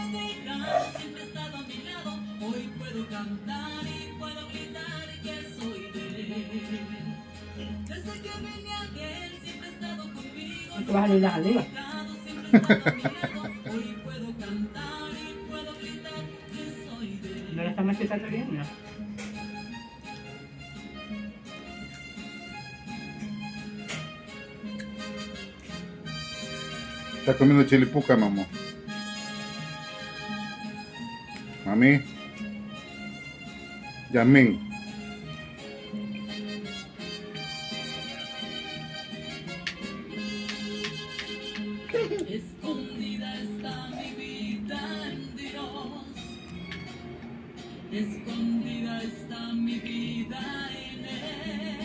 dejar, siempre ha estado a mi lado. Hoy puedo cantar y puedo gritar que soy de él. Desde que vine a él, siempre ha estado conmigo. Ito ba halila halila? Siempre ha estado a mi lado. Hoy puedo cantar y puedo gritar que soy de él. No está más que está bien, ¿no? Está comiendo chilipuca, mamá. Mami. Yamin. Escondida está mi vida en Dios. Escondida está mi vida en Él.